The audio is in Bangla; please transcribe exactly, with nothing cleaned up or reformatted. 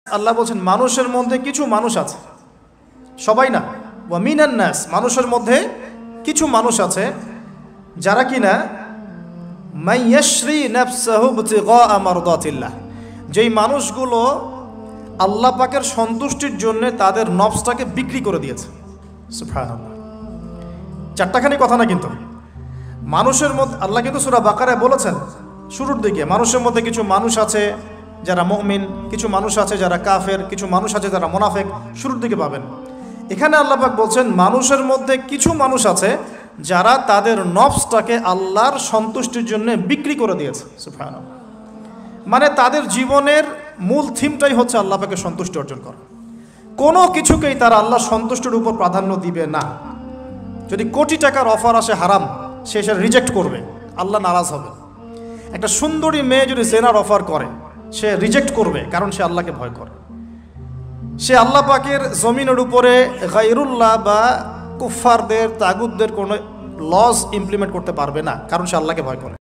আল্লাহ বলছেন মানুষের মধ্যে কিছু মানুষ আছে, সবাই না, ওয়া মিনান নাস, মানুষের মধ্যে কিছু মানুষ আছে যারা কিনা মাইয়াশরি নাফসাহু ইবতিগা মারদাতিল্লাহ, যেই মানুষগুলো আল্লাহ পাকের সন্তুষ্টির জন্য তাদের নফসটাকে বিক্রি করে দিয়েছে। সুবহানাল্লাহ, চারটাখানি কথা না, কিন্তু মানুষের মধ্যে আল্লাহ কিন্তু সূরা বাকারায় বলেছেন শুরুর দিকে, মানুষের মধ্যে কিছু মানুষ আছে যারা মুমিন, কিছু মানুষ আছে যারা কাফের, কিছু মানুষ আছে যারা মুনাফিক, শুরুর দিকে পাবেন। এখানে আল্লাহ পাক বলছেন মানুষের মধ্যে কিছু মানুষ আছে যারা তাদের নফসটাকে আল্লাহর সন্তুষ্টির জন্য বিক্রি করে দিয়েছে। সুবহানাল্লাহ, মানে তাদের জীবনের মূল থিমটাই হচ্ছে আল্লাহ পাকের সন্তুষ্টি অর্জন করা। কোনো কিছুকেই তারা আল্লাহর সন্তুষ্টির উপর প্রাধান্য দিবে না। যদি কোটি টাকার অফার আসে হারাম, সে সেটা রিজেক্ট করবে, আল্লাহ নারাজ হবে। একটা সুন্দরী মেয়ে যদি জেনার অফার করে, সে রিজেক্ট করবে, কারণ সে আল্লাহকে ভয় করে। সে আল্লাহ পাকের জমিনের উপরে গায়রুল্লাহ বা কুফফারদের, তাগুতদের কোনো লজ ইমপ্লিমেন্ট করতে পারবে না, কারণ সে আল্লাহকে ভয় করে।